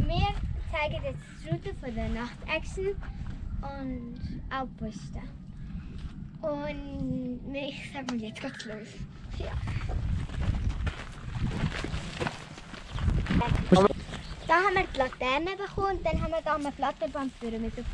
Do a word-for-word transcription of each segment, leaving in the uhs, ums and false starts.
Wir zeigen jetzt die Route von der Nacht-Action und auch die Posten. Und ich sage mal, jetzt geht's los. Ja. Da haben wir die Laterne bekommen und dann haben wir da eine Plattenband für mit der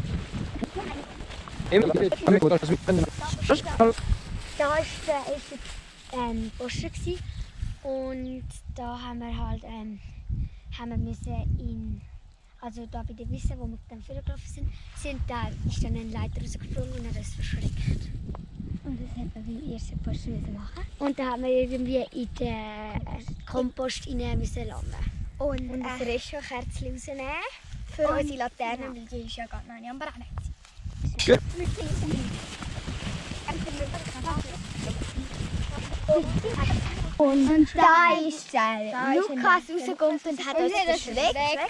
Da war der erste ähm, Posten und da haben wir halt ähm, haben wir müssen in, also da bei der Wiese, wo wir dann vorgelaufen sind, sind da ist dann ein Leiter rausgesprungen und hat uns verschreckt. Und das hat man beim ersten Posten machen. Und da haben wir irgendwie in den Kompost rein müssen landen. Und, und das äh, Restkerzchen rausnehmen für und, unsere Laterne, ja. Weil die ist ja gar nicht am Brennen. Gut. Und, und da ist der da Lukas rausgekommen und hat uns verschreckt.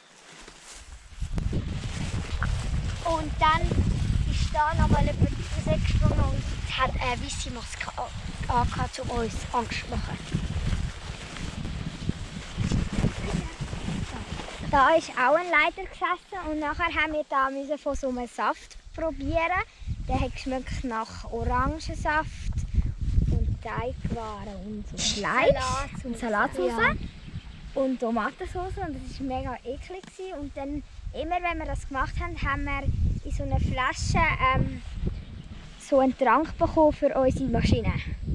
Und dann ist da nochmal jemand rausgesprungen und hat eine weiße Maske angehabt, um uns Angst zu machen. Da ist auch ein Leiter gesessen und nachher haben wir da von so einem Saft probieren. Der hat geschmeckt nach Orangensaft und Teigwaren und so Fleisch Salat und Salatsauce ja. Und Tomatensauce und das war mega eklig. Und dann, immer wenn wir das gemacht haben, haben wir in so einer Flasche ähm, so einen Trank bekommen für unsere Maschine.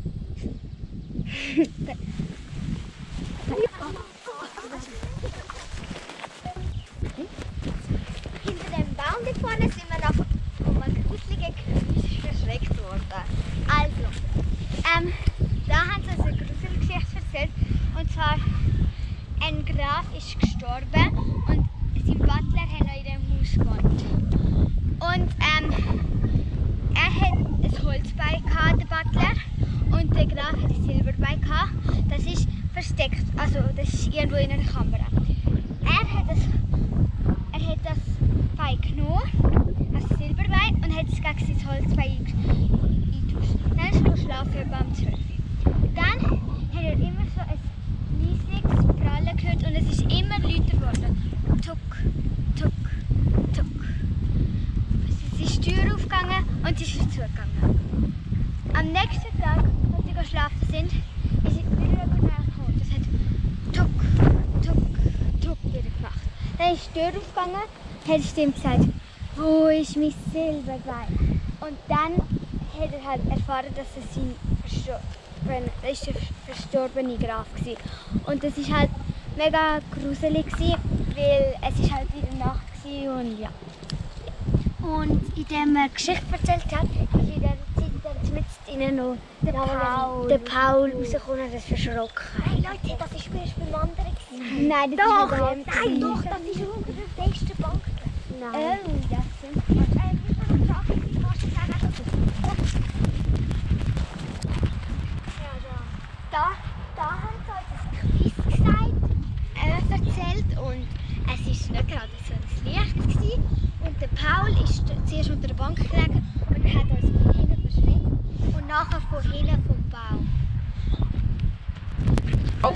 Hinter dem Baum da vorne sind wir noch um ein gruseliges Geräusch verschreckt worden. Also, ähm, da haben sie uns eine gruselige Geschichte erzählt. Und zwar, ein Graf ist gestorben und sein Butler hat noch in dem Haus gewohnt. Und ähm, er hat ein Holzbein gehabt, der Butler, und der Graf hat ein Silberbein gehabt. Das ist versteckt, also das ist irgendwo in einer Kamera. Er hat das, er hat das Bein genommen, das Silberbein, und hat es gegen sein Holzbein eingetauscht. Dann ist er geschlafen beim zwölf. Dann hat er immer so ein leisiges Prallen gehört und es ist immer lauter geworden. Tuck, tuck, tuck. Es ist die Tür aufgegangen und sie ist zugegangen. Am nächsten Tag, als sie geschlafen sind, ist sie wieder gekommen. Das hat tuck, tuck, tuck wieder gemacht. Dann ist die Tür aufgegangen, hat die Stimme gesagt, wo ist mein Silberbein? Und dann hat er halt erfahren, dass es sein verstorben, das ist der verstorbene Graf war. Und das war halt mega gruselig, weil es ist halt wieder Nacht war und ja. Und indem er Geschichte erzählt hat, ist in der Zeit dann mitten noch der Paul, der Paul rausgekommen und das verschrocken. Hey Leute, das war erst beim anderen. Nein, das doch, ist nicht Nein, doch, das ist unter der besten Bank. Nein. Oh, das stimmt. Da, da haben sie uns ein Quiz gesagt, äh, erzählt und es war nicht gerade so ein Licht gewesen. Und der Paul ist zuerst unter der Bank gelegen und hat uns von hinten verschreckt und nachher von hinten vom Baum. Oh.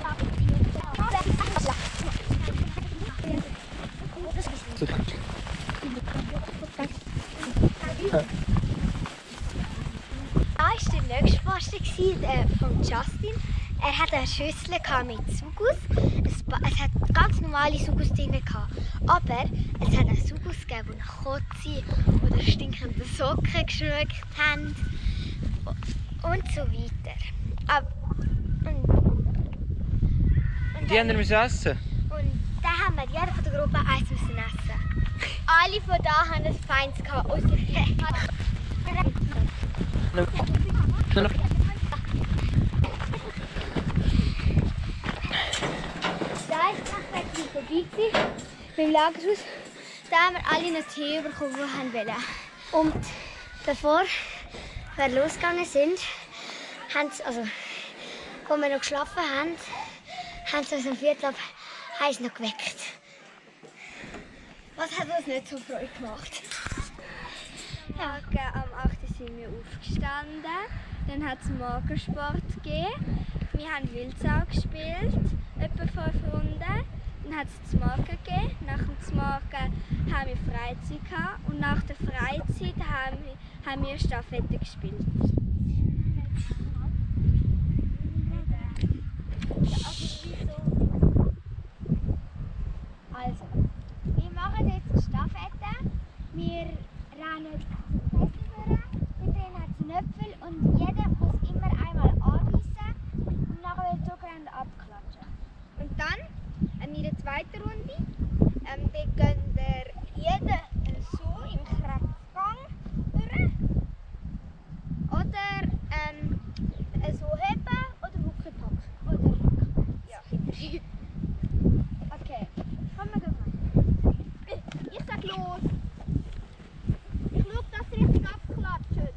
Da war der nächste Posten äh, von Justin. Er hatte eine Schüssel mit Sugus. Es, es hat ganz normale Sugus drin, aber es hat einen Sugus gegeben, der nach Kotze oder stinkende Socken geschmeckt haben und so weiter. Aber, und, und die haben wir müssen essen. Und dann haben wir jeder von der Gruppe eins müssen essen. Alle von da haben ein feines gehabt, außer Da ist nachher die vorbei beim Lagerhaus. Da haben wir alle noch Tee bekommen, die wir wollten. Und bevor wir losgegangen sind, haben sie, also, als wir noch geschlafen haben, haben sie uns um Viertel ab eins noch geweckt. Was hat uns nicht so Freude gemacht? Ja, am achten sind wir aufgestanden. Dann hat es Morgensport gegeben. Wir haben Wildsau gespielt, etwa fünf Runden. Dann hat es zum Morgen gegeben. Nach dem Morgen haben wir Freizeit gehabt. Und nach der Freizeit haben wir, haben wir Staffette gespielt. Also, wir machen jetzt Staffette. Wir rennen zum Festival. Da drin hat es Knöpfe und jeder muss immer einmal anweisen und nachher wird drücken und abklatschen. Und dann, ähm, in der zweiten Runde, ähm, dort gehen der jeder so im Kreisgang durch. Oder ähm, so heben oder Huckepack. Oder ja, hinterher. Okay, kommen wir mal. Ich sag los. Ich schaue, dass sie richtig abklatschen.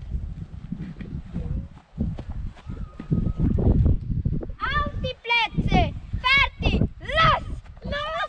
Auf die Plätze! Fertig! Los! Los!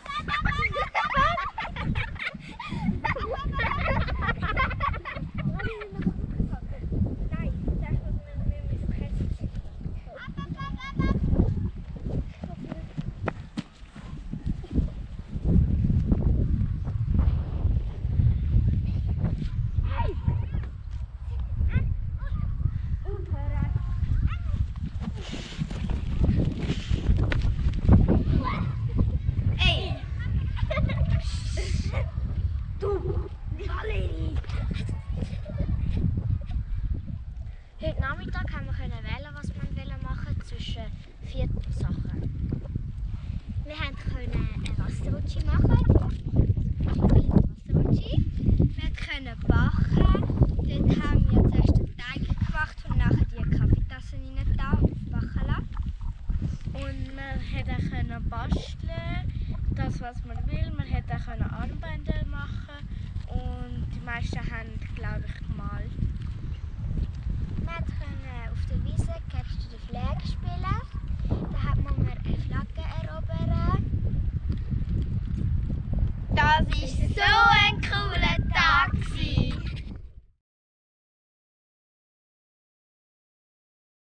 Heute Nachmittag haben wir wählen, was wir machen zwischen vier Sachen. Wir können eine Wasserrutsche machen. Wasserrutsche. Wir können backen. Dort haben wir zuerst den Teig gemacht und nachher die Kaffeetasse rein da und backen lassen. Und man hätte können basteln, das was man will. Man hätte können Armbänder machen und die meisten haben, glaube ich, gemalt. Wir können auf der Wiese Catch the Flag spielen. Da hat man eine Flagge erobern. Das ist so ein cooler